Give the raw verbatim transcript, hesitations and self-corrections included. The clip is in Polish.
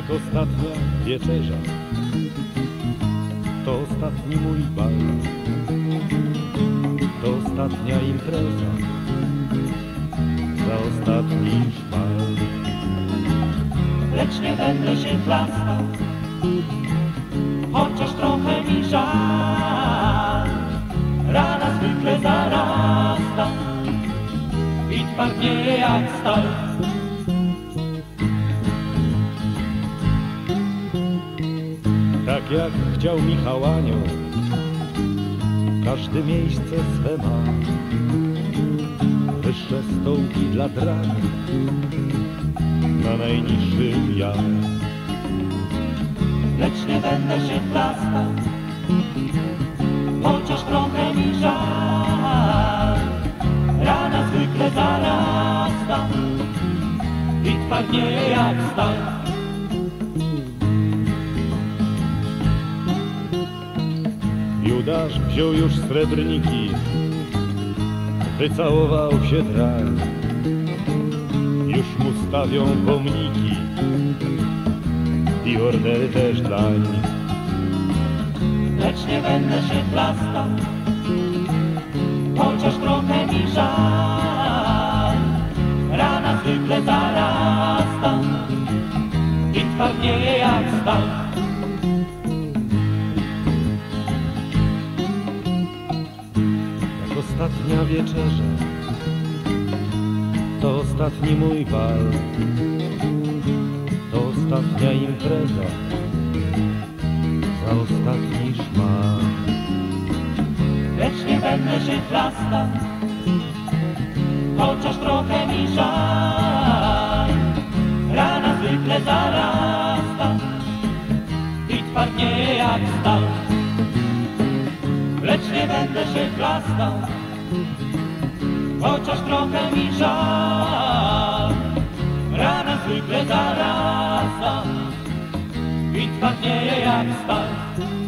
Jak ostatnia wieczerza, to ostatni mój bal, to ostatnia impreza, za ostatni szmal. Lecz nie będę się chlastał, chociaż trochę mi żal. Rana zwykle zarasta i twardnieje jak stal. Tak jak chciał Michał Anioł, każde miejsce swe ma. Wyższe stołki dla drani, na najniższym ja. Lecz nie będę się chlastał, chociaż trochę mi żal. Rana zwykle zarasta i twardnieje jak stal. Judasz wziął już srebrniki, wycałował się drań. Już mu stawią pomniki i ordery też dlań. Lecz nie będę się chlastał, chociaż trochę mi żal. Rana zwykle zarasta i twardnieje jak stal. Jak ostatnia wieczerza, to ostatni mój bal, to ostatnia impreza, za ostatni szmal. Lecz nie będę się chlastał, chociaż trochę mi żal. Rana zwykle zarasta i twardnieje jak stal. Lecz nie będę się chlastał, chociaż trochę mi żal. Rana zwykle zarasta i twardnieje jak stal.